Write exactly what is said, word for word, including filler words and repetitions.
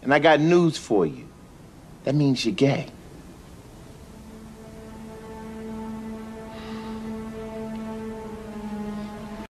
And I got news for you. That means you're gay.